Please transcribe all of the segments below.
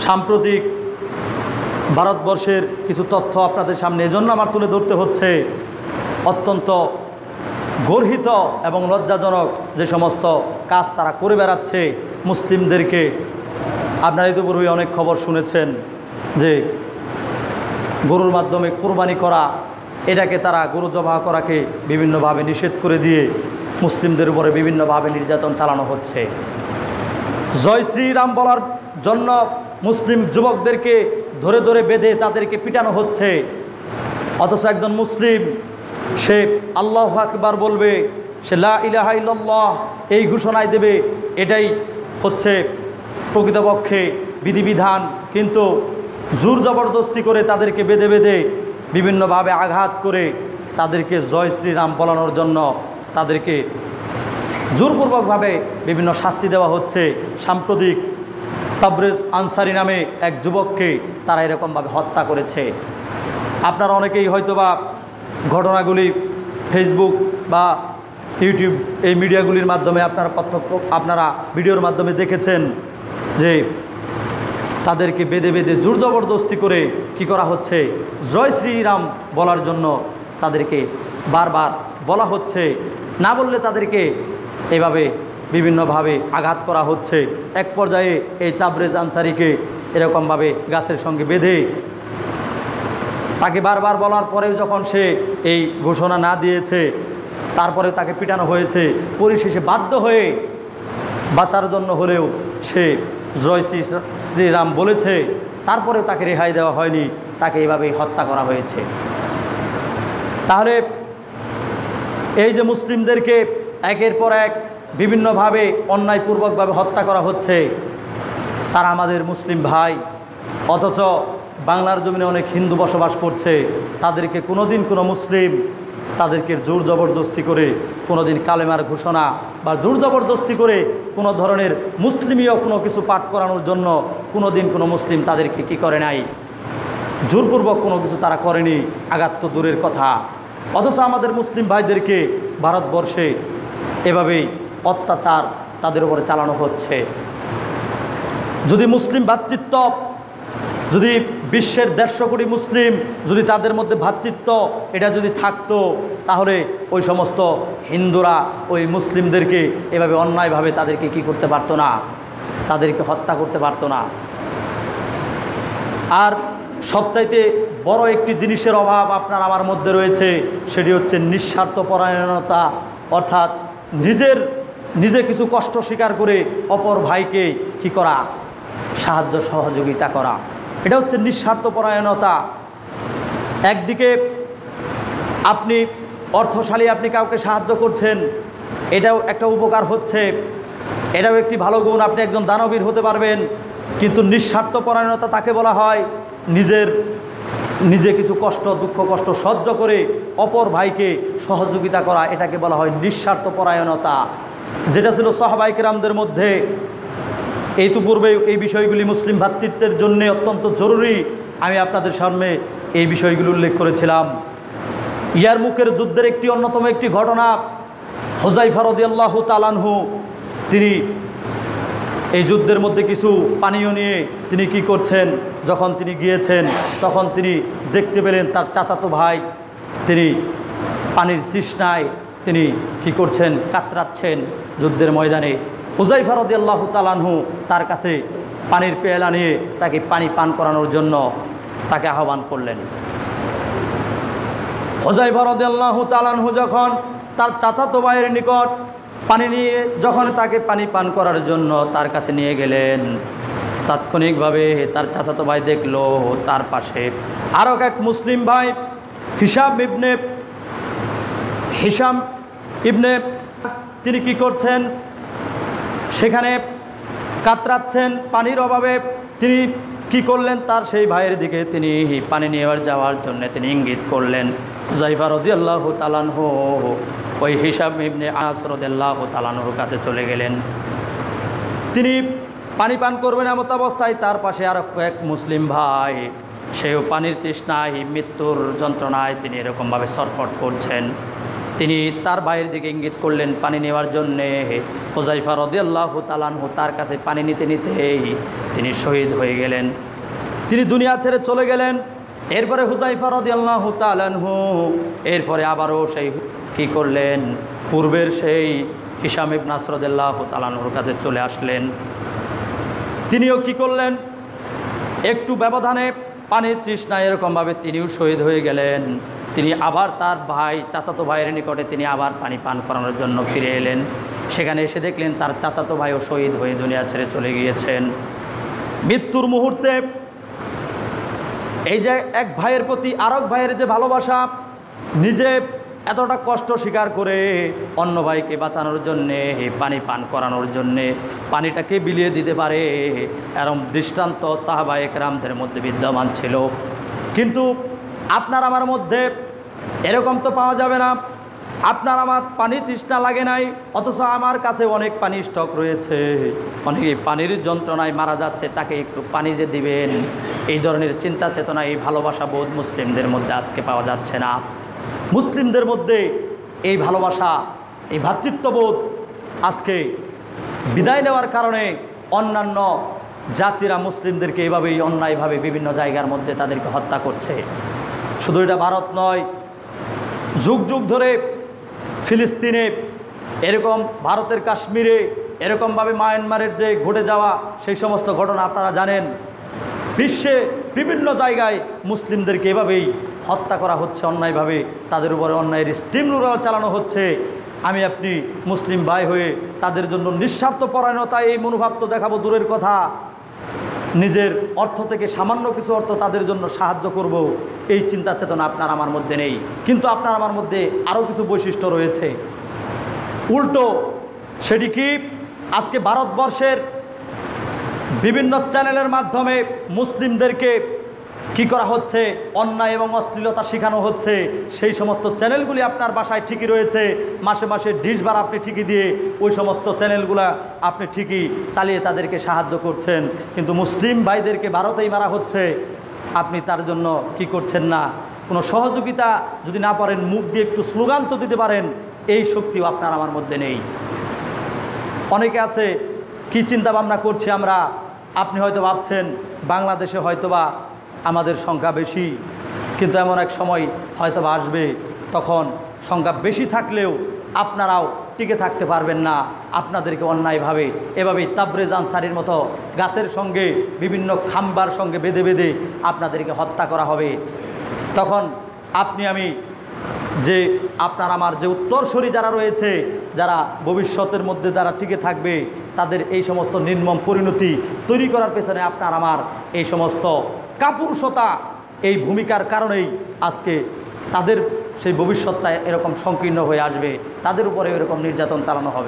সাম্প্রতিক ভারতবর্ষের কিছু তথ্য আপনাদের সামনে এজন্য আমার তুলে ধরতে হচ্ছে। অত্যন্ত গর্হিত এবং লজ্জাজনক যে সমস্ত কাজ তারা করে বেড়াচ্ছে মুসলিমদেরকে। আপনারা ইতিপূর্বে অনেক খবর শুনেছেন যে গরুর মাধ্যমে কোরবানি করা, এটাকে তারা গরু জবাহ করাকে বিভিন্নভাবে নিষেধ করে দিয়ে মুসলিমদের উপরে বিভিন্নভাবে নির্যাতন চালানো হচ্ছে। জয় শ্রীরাম বলার জন্য মুসলিম যুবকদেরকে ধরে ধরে বেঁধে তাদেরকে পিটানো হচ্ছে। অথচ একজন মুসলিম সে আল্লাহু আকবার বলবে, সে লা ইলাহা ইল্লাল্লাহ এই ঘোষণায় দেবে, এটাই হচ্ছে প্রকৃতপক্ষে বিধিবিধান। কিন্তু জোর জবরদস্তি করে তাদেরকে বেঁধে বেঁধে বিভিন্নভাবে আঘাত করে তাদেরকে জয় শ্রীরাম বলানোর জন্য তাদেরকে জোরপূর্বকভাবে বিভিন্ন শাস্তি দেওয়া হচ্ছে। সাম্প্রতিক তাবরেজ আনসারি নামে এক যুবককে তারা এরকমভাবে হত্যা করেছে। আপনারা অনেকেই হয়তোবা ঘটনাগুলি ফেসবুক বা ইউটিউব এই মিডিয়াগুলির মাধ্যমে আপনারা ভিডিওর মাধ্যমে দেখেছেন যে তাদেরকে বেঁধে বেঁধে জোর জবরদস্তি করে কি করা হচ্ছে, জয় শ্রীরাম বলার জন্য তাদেরকে বারবার বলা হচ্ছে। না বললে তাদেরকে এভাবে বিভিন্নভাবে আঘাত করা হচ্ছে। এক পর্যায়ে এই তাবরেজ আনসারিকে এরকমভাবে গাছের সঙ্গে বেঁধে তাকে বারবার বলার পরেও যখন সে এই ঘোষণা না দিয়েছে, তারপরে তাকে পিটানো হয়েছে। পরিশেষে বাধ্য হয়ে বাঁচার জন্য হলেও সে জয় শ্রীরাম বলেছে, তারপরেও তাকে রেহাই দেওয়া হয়নি, তাকে এইভাবেই হত্যা করা হয়েছে। তাহলে এই যে মুসলিমদেরকে একের পর এক বিভিন্নভাবে অন্যায়পূর্বকভাবে হত্যা করা হচ্ছে, তারা আমাদের মুসলিম ভাই। অথচ বাংলার জমিনে অনেক হিন্দু বসবাস করছে, তাদেরকে কোনোদিন কোনো মুসলিম তাদেরকে জোর জবরদস্তি করে কোনোদিন কালেমার ঘোষণা বা জোর জবরদস্তি করে কোনো ধরনের মুসলিমীয় কোনো কিছু পাঠ করানোর জন্য কোনোদিন কোনো মুসলিম তাদেরকে কি করে নাই, জোরপূর্বক কোনো কিছু তারা করেনি, আঘাত তো দূরের কথা। অথচ আমাদের মুসলিম ভাইদেরকে ভারতবর্ষে এভাবেই অত্যাচার তাদের উপরে চালানো হচ্ছে। যদি মুসলিম ভ্রাতৃত্ব, যদি বিশ্বের 150 কোটি মুসলিম যদি তাদের মধ্যে ভ্রাতৃত্ব এটা যদি থাকতো, তাহলে ওই সমস্ত হিন্দুরা ওই মুসলিমদেরকে এভাবে অন্যায়ভাবে তাদেরকে কি করতে পারতো না, তাদেরকে হত্যা করতে পারতো না। আর সবচাইতে বড় একটি জিনিসের অভাব আপনার আমার মধ্যে রয়েছে, সেটি হচ্ছে নিঃস্বার্থপরায়ণতা। অর্থাৎ নিজে কিছু কষ্ট স্বীকার করে অপর ভাইকে কি করা, সাহায্য সহযোগিতা করা, এটা হচ্ছে নিঃস্বার্থপরায়ণতা। একদিকে আপনি অর্থশালী, আপনি কাউকে সাহায্য করছেন, এটাও একটা উপকার হচ্ছে, এটাও একটি ভালো গুণ, আপনি একজন দানবীর হতে পারবেন। কিন্তু নিঃস্বার্থপরায়ণতা তাকে বলা হয় নিজে কিছু কষ্ট, দুঃখ কষ্ট সহ্য করে অপর ভাইকে সহযোগিতা করা, এটাকে বলা হয় নিঃস্বার্থপরায়ণতা। যেটা ছিল সাহাবায়ে কেরামদের মধ্যে। এই তো পূর্বে এই বিষয়গুলি মুসলিম ভ্রাতৃত্বের জন্য অত্যন্ত জরুরি। আমি আপনাদের সামনে এই বিষয়গুলি উল্লেখ করেছিলাম। ইয়ারমুকের যুদ্ধের একটি অন্যতম একটি ঘটনা, হুযায়ফা রাদিয়াল্লাহু তাআলা আনহু তিনি এই যুদ্ধের মধ্যে কিছু পানীয় নিয়ে তিনি কি করছেন, যখন তিনি গিয়েছেন তখন তিনি দেখতে পেলেন তার চাচাতো ভাই তিনি পানির তৃষ্ণায় তিনি কি করছেন, কাতরাচ্ছেন যুদ্ধের ময়দানে। হুযায়ফা রাদিয়াল্লাহু তাআলা আনহু তার কাছে পানির পেয়ালা নিয়ে তাকে পানি পান করানোর জন্য তাকে আহ্বান করলেন। হুযায়ফা রাদিয়াল্লাহু তাআলা আনহু যখন তার চাচাতো ভাইয়ের নিকট পানি নিয়ে যখন তাকে পানি পান করার জন্য তার কাছে নিয়ে গেলেন, তাৎক্ষণিকভাবে তার চাচাতো ভাই দেখলো তার পাশে আরও এক মুসলিম ভাই হিশাম ইবনে তিনি কি করছেন, সেখানে কাতরাচ্ছেন পানির অভাবে। তিনি কি করলেন, তার সেই ভাইয়ের দিকে তিনি পানি নিয়ে যাওয়ার জন্য তিনি ইঙ্গিত করলেন। হুযায়ফা রাদিয়াল্লাহু তাআলা আনহু ওই হিশাম ইবনে আস রাদিয়াল্লাহু তাআলা আনহুর কাছে চলে গেলেন। তিনি পানি পান করবেন এমত অবস্থায় তার পাশে আর এক মুসলিম ভাই, সেও পানির তৃষ্ণায় মৃত্যুর যন্ত্রণায় তিনি এরকমভাবে ছটফট করছেন। তিনি তার ভাইয়ের দিকে ইঙ্গিত করলেন পানি নেওয়ার জন্যে। হুযায়ফা রাদিয়াল্লাহু তাআলা আনহু তার কাছে পানি নিতে নিতেই তিনি শহীদ হয়ে গেলেন, তিনি দুনিয়া ছেড়ে চলে গেলেন। এরপরে হুযায়ফা রাদিয়াল্লাহু তাআলা আনহু এরপরে আবারও সেই কী করলেন, পূর্বের সেই হিশাম ইবনে আস রাদিয়াল্লাহু তাআলা আনহুর কাছে চলে আসলেন। তিনিও কি করলেন, একটু ব্যবধানে পানির তৃষ্ণায় এরকমভাবে তিনিও শহীদ হয়ে গেলেন। তিনি আবার তার ভাই চাচাতো ভাইয়ের নিকটে তিনি আবার পানি পান করানোর জন্য ফিরে এলেন। সেখানে এসে দেখলেন তার চাচাতো ভাইও শহীদ হয়ে দুনিয়া ছেড়ে চলে গিয়েছেন। মৃত্যুর মুহূর্তে এই যে এক ভাইয়ের প্রতি আরেক ভাইয়ের যে ভালোবাসা, নিজে এতটা কষ্ট স্বীকার করে অন্য ভাইকে বাঁচানোর জন্যে, পানি পান করানোর জন্যে, পানিটাকে বিলিয়ে দিতে পারে এরকম দৃষ্টান্ত সাহাবায়ে কেরামদের মধ্যে বিদ্যমান ছিল। কিন্তু আপনার আমার মধ্যে এরকম তো পাওয়া যাবে না। আপনার আমার পানি তৃষ্ণা লাগে নাই, অথচ আমার কাছে অনেক পানি স্টক রয়েছে, অনেকে পানির যন্ত্রণায় মারা যাচ্ছে, তাকে একটু পানি যে দিবেন, এই ধরনের চিন্তা চেতনা, এই ভালোবাসা বোধ মুসলিমদের মধ্যে আজকে পাওয়া যাচ্ছে না। মুসলিমদের মধ্যে এই ভালোবাসা, এই ভ্রাতৃত্ববোধ আজকে বিদায় নেওয়ার কারণে অন্যান্য জাতিরা মুসলিমদেরকে এভাবেই অন্যায়ভাবে বিভিন্ন জায়গার মধ্যে তাদেরকে হত্যা করছে। শুধু এটা ভারত নয়, যুগ যুগ ধরে ফিলিস্তিনে এরকম, ভারতের কাশ্মীরে এরকমভাবে মায়ানমারের যে ঘটে যাওয়া সেই সমস্ত ঘটনা আপনারা জানেন। বিশ্বে বিভিন্ন জায়গায় মুসলিমদেরকে এভাবেই হত্যা করা হচ্ছে অন্যায়ভাবে, তাদের উপরে অন্যায়ের স্টিম রোল চালানো হচ্ছে। আমি আপনি মুসলিম ভাই হয়ে তাদের জন্য নিঃস্বার্থপরায়ণতা, এই মনোভাব তো দেখাবো দূরের কথা, নিজের অর্থ থেকে সামান্য কিছু অর্থ তাদের জন্য সাহায্য করব, এই চিন্তা চেতনা আপনার আমার মধ্যে নেই। কিন্তু আপনার আমার মধ্যে আরও কিছু বৈশিষ্ট্য রয়েছে। উল্টো সেটি কি, আজকে ভারতবর্ষের বিভিন্ন চ্যানেলের মাধ্যমে মুসলিমদেরকে কি করা হচ্ছে, অন্যায় এবং অশ্লীলতা শেখানো হচ্ছে। সেই সমস্ত চ্যানেলগুলি আপনার বাসায় ঠিকই রয়েছে, মাসে মাসে ডিশ বার আপনি ঠিকই দিয়ে ওই সমস্ত চ্যানেলগুলা আপনি ঠিকই চালিয়ে তাদেরকে সাহায্য করছেন। কিন্তু মুসলিম ভাইদেরকে ভারতেই মারা হচ্ছে, আপনি তার জন্য কি করছেন না, কোনো সহযোগিতা যদি না পারেন, মুখ দিয়ে একটু স্লোগান তো দিতে পারেন, এই শক্তিও আপনার আমার মধ্যে নেই। অনেকে আছে কি চিন্তা ভাবনা করছি আমরা, আপনি হয়তো ভাবছেন বাংলাদেশে হয়তোবা আমাদের সংখ্যা বেশি, কিন্তু এমন এক সময় হয়তোবা আসবে তখন সংখ্যা বেশি থাকলেও আপনারাও টিকে থাকতে পারবেন না। আপনাদেরকে অন্যায়ভাবে এভাবেই তাবরেজ আনসারীর মতো গাছের সঙ্গে বিভিন্ন খাম্বার সঙ্গে বেঁধে বেঁধে আপনাদেরকে হত্যা করা হবে। তখন আপনি আমি যে আপনার আমার যে উত্তরসূরি যারা রয়েছে, যারা ভবিষ্যতের মধ্যে যারা টিকে থাকবে, তাদের এই সমস্ত নির্মম পরিণতি তৈরি করার পেছনে আপনার আমার এই সমস্ত কাপুরুষতা, এই ভূমিকার কারণেই আজকে তাদের সেই ভবিষ্যৎটা এরকম সংকীর্ণ হয়ে আসবে, তাদের উপরে এরকম নির্যাতন চালানো হবে।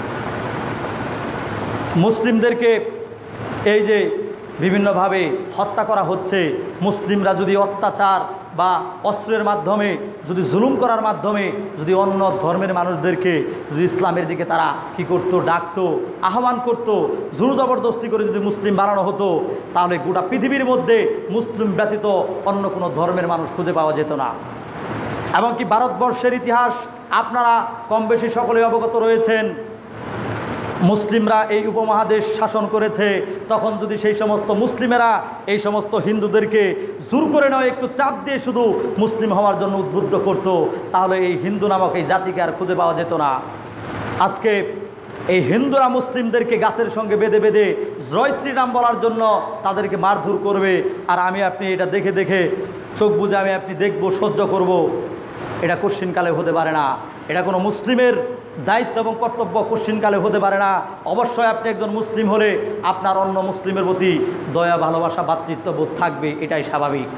মুসলিমদেরকে এই যে বিভিন্নভাবে হত্যা করা হচ্ছে, মুসলিমরা যদি অত্যাচার বা অস্ত্রের মাধ্যমে, যদি জুলুম করার মাধ্যমে যদি অন্য ধর্মের মানুষদেরকে যদি ইসলামের দিকে তারা কি করত, ডাকতো, আহ্বান করত, জোর জবরদস্তি করে যদি মুসলিম বানানো হতো, তাহলে গোটা পৃথিবীর মধ্যে মুসলিম ব্যতীত অন্য কোনো ধর্মের মানুষ খুঁজে পাওয়া যেত না। এমনকি ভারতবর্ষের ইতিহাস আপনারা কম বেশি সকলেই অবগত রয়েছেন। মুসলিমরা এই উপমহাদেশ শাসন করেছে, তখন যদি সেই সমস্ত মুসলিমেরা এই সমস্ত হিন্দুদেরকে জোর করে নয়, একটু চাপ দিয়ে শুধু মুসলিম হওয়ার জন্য উদ্বুদ্ধ করত, তাহলে এই হিন্দু নামক এই জাতিকে আর খুঁজে পাওয়া যেত না। আজকে এই হিন্দুরা মুসলিমদেরকে গাছের সঙ্গে বেঁধে বেঁধে জয় শ্রীরাম বলার জন্য তাদেরকে মারধর করবে, আর আমি আপনি এটা দেখে দেখে চোখ বুজে আমি আপনি দেখব, সহ্য করব, এটা কোশ্চিনকালে হতে পারে না। এটা কোনো মুসলিমের দায়িত্ব এবং কর্তব্য কোশ্চিনকালে হতে পারে না। অবশ্যই আপনি একজন মুসলিম হলে আপনার অন্য মুসলিমের প্রতি দয়া, ভালোবাসা, ভ্রাতৃত্ববোধ থাকবে, এটাই স্বাভাবিক।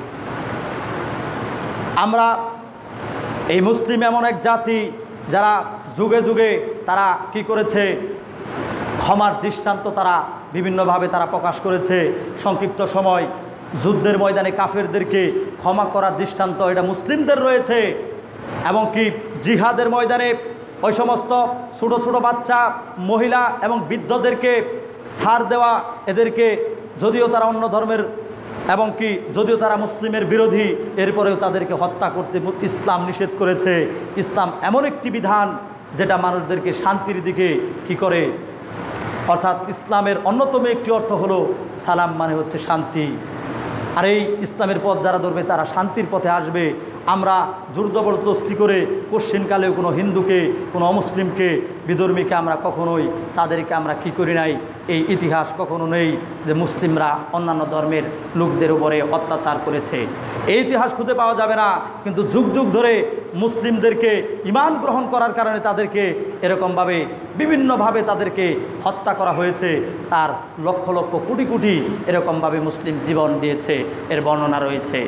আমরা এই মুসলিম এমন এক জাতি যারা যুগে যুগে তারা কি করেছে, ক্ষমার দৃষ্টান্ত তারা বিভিন্নভাবে তারা প্রকাশ করেছে। সংক্ষিপ্ত সময় যুদ্ধের ময়দানে কাফেরদেরকে ক্ষমা করার দৃষ্টান্ত এটা মুসলিমদের রয়েছে। এবং কি জিহাদের ময়দানে ওই সমস্ত ছোটো ছোটো বাচ্চা, মহিলা এবং বৃদ্ধদেরকে ছাড় দেওয়া, এদেরকে যদিও তারা অন্য ধর্মের এবং কি যদিও তারা মুসলিমের বিরোধী, এরপরেও তাদেরকে হত্যা করতে ইসলাম নিষেধ করেছে। ইসলাম এমন একটি বিধান যেটা মানুষদেরকে শান্তির দিকে কি করে, অর্থাৎ ইসলামের অন্যতম একটি অর্থ হলো সালাম, মানে হচ্ছে শান্তি। আর এই ইসলামের পথ যারা ধরবে তারা শান্তির পথে আসবে। আমরা জোর জবরদস্তি করে কোশ্চিনকালেও কোনো হিন্দুকে, কোনো অমুসলিমকে, বিধর্মীকে আমরা কখনোই তাদেরকে আমরা কি করি নাই। এই ইতিহাস কখনো নেই যে মুসলিমরা অন্যান্য ধর্মের লোকদের উপরে অত্যাচার করেছে, এই ইতিহাস খুঁজে পাওয়া যাবে না। কিন্তু যুগ যুগ ধরে মুসলিমদেরকে ঈমান গ্রহণ করার কারণে তাদেরকে এরকমভাবে বিভিন্নভাবে তাদেরকে হত্যা করা হয়েছে। তার লক্ষ লক্ষ কোটি কোটি এরকমভাবে মুসলিম জীবন দিয়েছে, এর বর্ণনা রয়েছে।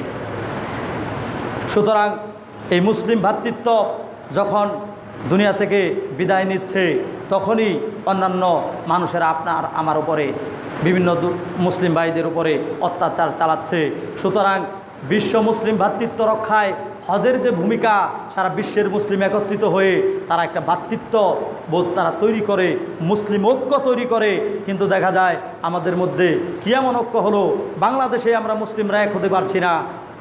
সুতরাং এই মুসলিম ভ্রাতৃত্ব যখন দুনিয়া থেকে বিদায় নিচ্ছে, তখনই অন্যান্য মানুষেরা আপনার আমার উপরে, বিভিন্ন মুসলিম ভাইদের উপরে অত্যাচার চালাচ্ছে। সুতরাং বিশ্ব মুসলিম ভ্রাতৃত্ব রক্ষায় হজের যে ভূমিকা, সারা বিশ্বের মুসলিম একত্রিত হয়ে তারা একটা ভ্রাতৃত্ব বোধ তারা তৈরি করে, মুসলিম ঐক্য তৈরি করে। কিন্তু দেখা যায় আমাদের মধ্যে কি এমন ঐক্য হলো, বাংলাদেশে আমরা মুসলিমরা এক হতে পারছি না,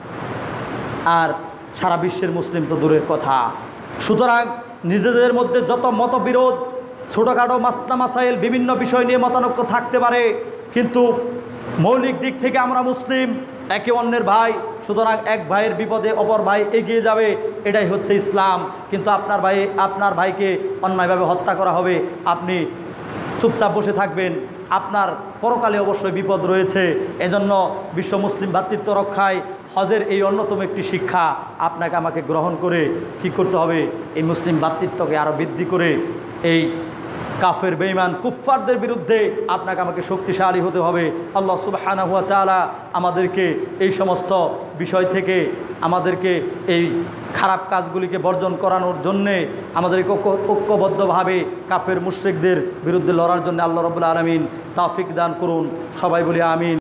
আর সারা বিশ্বের মুসলিম তো দূরের কথা। সুতরাং নিজেদের মধ্যে যত মতবিরোধ, ছোটোখাটো মাসলা মাসাইল, বিভিন্ন বিষয় নিয়ে মতানৈক্য থাকতে পারে, কিন্তু মৌলিক দিক থেকে আমরা মুসলিম, একে অন্যের ভাই। সুতরাং এক ভাইয়ের বিপদে অপর ভাই এগিয়ে যাবে, এটাই হচ্ছে ইসলাম। কিন্তু আপনার ভাইকে অন্যায়ভাবে হত্যা করা হবে, আপনি চুপচাপ বসে থাকবেন, আপনার পরকালে অবশ্যই বিপদ রয়েছে। এজন্য বিশ্ব মুসলিম ভ্রাতৃত্ব রক্ষায় হজের এই অন্যতম একটি শিক্ষা আপনাকে আমাকে গ্রহণ করে কি করতে হবে, এই মুসলিম ভ্রাতৃত্বকে আরও বৃদ্ধি করে এই কাফের বেঈমান কুফফারদের বিরুদ্ধে আপনাকে আমাকে শক্তিশালী হতে হবে। আল্লাহ সুবহানাহু ওয়া তাআলা আমাদেরকে এই সমস্ত বিষয় থেকে, আমাদেরকে এই খারাপ কাজগুলিকে বর্জন করানোর জন্যে আমাদেরকে ঐক্যবদ্ধভাবে কাফের মুশরিকদের বিরুদ্ধে লড়ার জন্য আল্লাহ রাব্বুল আলামিন তৌফিক দান করুন। সবাই বলি আমিন।